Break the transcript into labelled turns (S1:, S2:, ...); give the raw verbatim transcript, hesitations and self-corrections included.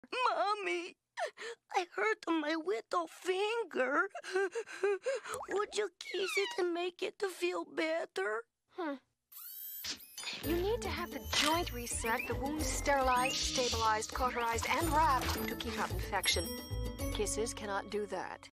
S1: Mommy, I hurt my little finger. Would you kiss it and make it to feel better?
S2: Hmm. You need to have the joint reset, the wound sterilized, stabilized, cauterized, and wrapped to keep out infection. Kisses cannot do that.